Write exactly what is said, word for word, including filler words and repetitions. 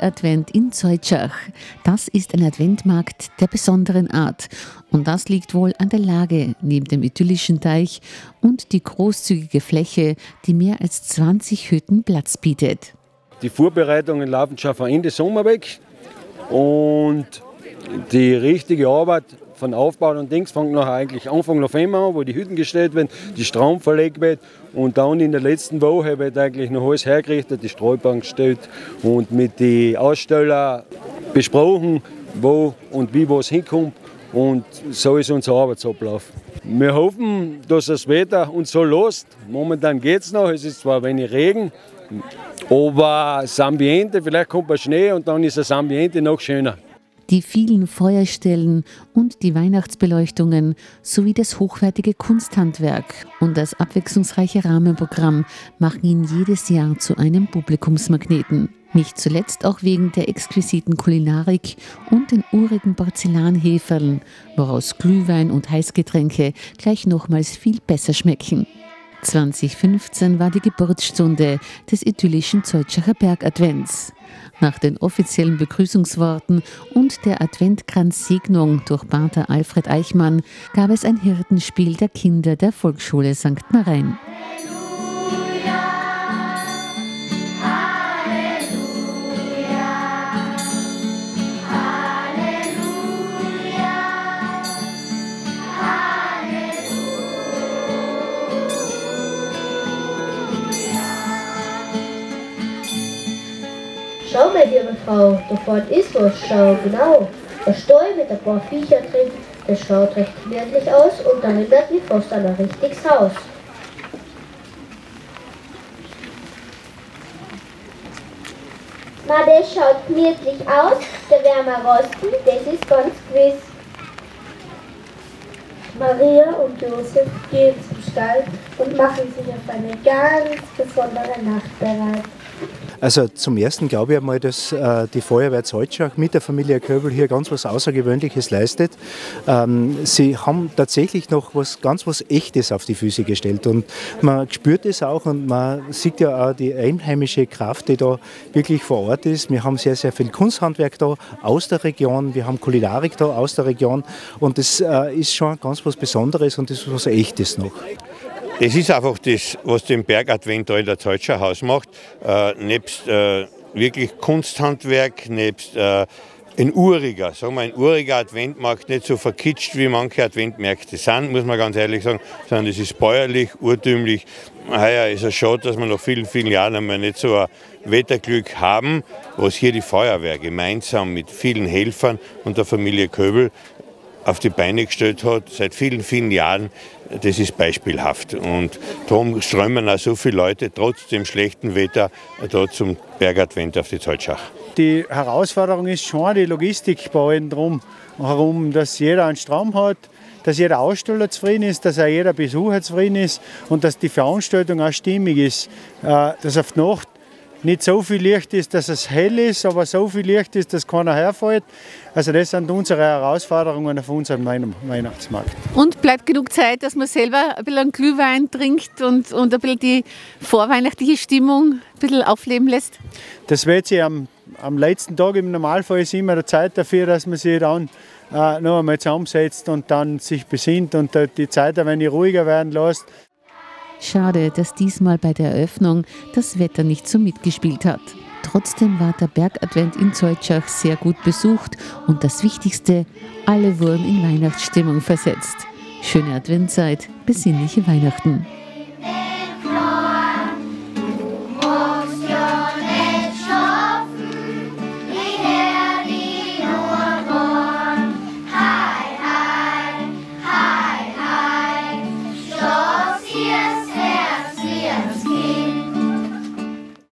Bergadvent in Zeutschach. Das ist ein Adventmarkt der besonderen Art. Und das liegt wohl an der Lage neben dem idyllischen Teich und die großzügige Fläche, die mehr als zwanzig Hütten Platz bietet. Die Vorbereitungen laufen schon von Ende Sommer weg. Und die richtige Arbeit von Aufbau und Dings fängt nachher eigentlich Anfang November an, wo die Hütten gestellt werden, die Strom verlegt wird und dann in der letzten Woche wird eigentlich noch alles hergerichtet, die Streubank gestellt und mit den Ausstellern besprochen, wo und wie was hinkommt und so ist unser Arbeitsablauf. Wir hoffen, dass das Wetter uns so lässt. Momentan geht es noch, es ist zwar wenig Regen, aber das Ambiente, vielleicht kommt ein Schnee und dann ist das Ambiente noch schöner. Die vielen Feuerstellen und die Weihnachtsbeleuchtungen sowie das hochwertige Kunsthandwerk und das abwechslungsreiche Rahmenprogramm machen ihn jedes Jahr zu einem Publikumsmagneten. Nicht zuletzt auch wegen der exquisiten Kulinarik und den urigen Porzellanheferln, woraus Glühwein und Heißgetränke gleich nochmals viel besser schmecken. zweitausendfünfzehn war die Geburtsstunde des idyllischen Zeutschacher Bergadvents. Nach den offiziellen Begrüßungsworten und der Adventkranzsegnung durch Pater Alfred Eichmann gab es ein Hirtenspiel der Kinder der Volksschule Sankt Marein. Schau mal, liebe Frau, da vorne ist was, schau, genau. Der Stall mit ein paar Viecher drin, das schaut recht gemütlich aus und erinnert mich fast an ein richtiges Haus. Na, das schaut gemütlich aus, da werden wir rosten, das ist ganz gewiss. Maria und Josef gehen zum Stall und machen sich auf eine ganz besondere Nacht bereit. Also zum Ersten glaube ich einmal, dass äh, die Feuerwehr Zeutschach mit der Familie Köbel hier ganz was Außergewöhnliches leistet. Ähm, sie haben tatsächlich noch was ganz was Echtes auf die Füße gestellt und man spürt es auch und man sieht ja auch die einheimische Kraft, die da wirklich vor Ort ist. Wir haben sehr, sehr viel Kunsthandwerk da aus der Region, wir haben Kulinarik da aus der Region und das äh, ist schon ganz was Besonderes und das ist was Echtes noch. Das ist einfach das, was den Bergadvent da in der Zeutschach ausmacht. Äh, nebst äh, wirklich Kunsthandwerk, nebst äh, ein uriger, sagen wir, ein uriger Adventmarkt, nicht so verkitscht wie manche Adventmärkte sind, muss man ganz ehrlich sagen, sondern es ist bäuerlich, urtümlich. Heuer ist es schade, dass wir nach vielen, vielen Jahren einmal nicht so ein Wetterglück haben, was hier die Feuerwehr gemeinsam mit vielen Helfern und der Familie Köbel auf die Beine gestellt hat, seit vielen, vielen Jahren, das ist beispielhaft. Und darum strömen auch so viele Leute trotz dem schlechten Wetter da zum Bergadvent auf die Zeutschach. Die Herausforderung ist schon die Logistik bei allen drum herum, dass jeder einen Strom hat, dass jeder Aussteller zufrieden ist, dass auch jeder Besucher zufrieden ist und dass die Veranstaltung auch stimmig ist. Dass auf die Nacht nicht so viel Licht ist, dass es hell ist, aber so viel Licht ist, dass keiner herfällt. Also das sind unsere Herausforderungen auf unserem Weihnachtsmarkt. Und bleibt genug Zeit, dass man selber ein bisschen Glühwein trinkt und, und ein bisschen die vorweihnachtliche Stimmung ein bisschen aufleben lässt? Das wird sich am, am letzten Tag im Normalfall ist immer der Zeit dafür, dass man sich dann äh, noch einmal zusammensetzt und dann sich besinnt und äh, die Zeit ein wenig ruhiger werden lässt. Schade, dass diesmal bei der Eröffnung das Wetter nicht so mitgespielt hat. Trotzdem war der Bergadvent in Zeutschach sehr gut besucht und das Wichtigste, alle wurden in Weihnachtsstimmung versetzt. Schöne Adventzeit, besinnliche Weihnachten.